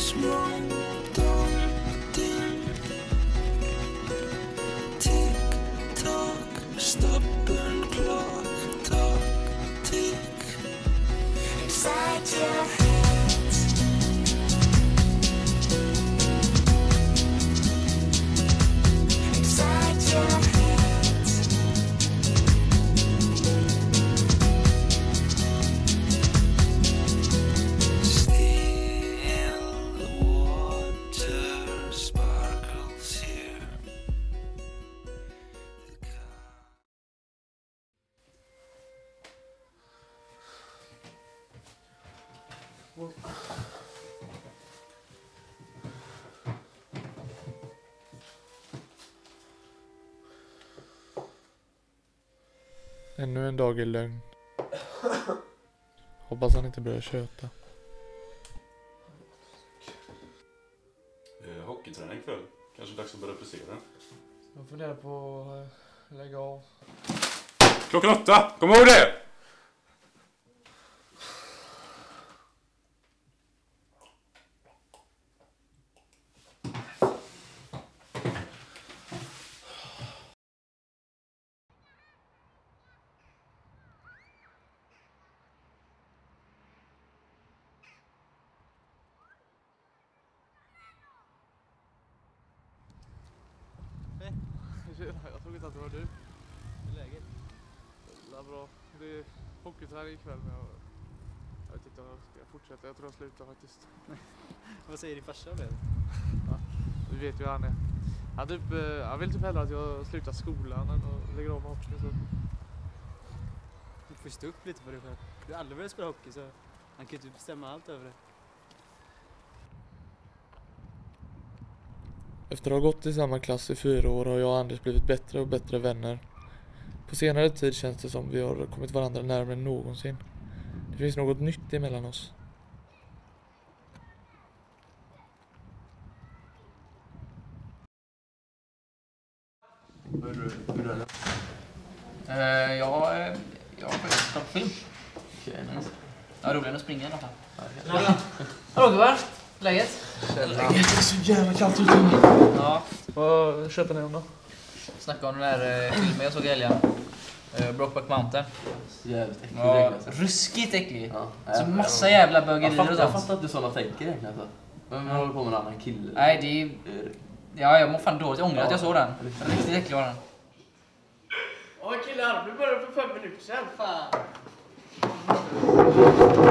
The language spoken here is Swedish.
Ännu en dag i lögn. Hoppas han inte börjar köta. Hockeyträning ikväll. Kanske dags att börja prestera. Jag funderar på att lägga av. Klockan 8! Kom ihåg det! Jag såg inte att det var du. Hur är läget? Det är bra. Det är hockeyträning ikväll, men jag vet inte om jag ska fortsätta. Jag tror jag slutar faktiskt. Vad säger din farsa om det? Ja, du vet ju hur han är. Han vill typ hellre att jag slutar skolan och lägger av med hockey. Så. Du får stå upp lite för dig själv. Du har aldrig velat spela hockey, så han kan ju typ bestämma allt över det. Efter att ha gått i samma klass i 4 år har jag och Anders blivit bättre och bättre vänner. På senare tid känns det som vi har kommit varandra närmare än någonsin. Det finns något nytt emellan oss. Hur är det? Jag har faktiskt tagit film. Okej, nice. Ja, roligare än att springa i alla fall. Hallå gubbar, läget? Läget är så jävla kallt ute. Ja. Vad köper ni om då? Snacka om den där filmen jag såg i helgen. Brokeback Mountain. Jävligt äcklig Ja, alltså. ruskigt äcklig. Ja, Så massa jävla bögerier och jag sånt. fattar inte sådana tänker egentligen alltså. Men man håller på med en annan kille. Nej, det är... Ja, jag mår fan dåligt. Jag ångrar att jag såg den. Riktigt äcklig var den. Ja killar, vi började för 5 minuter sedan. Fan.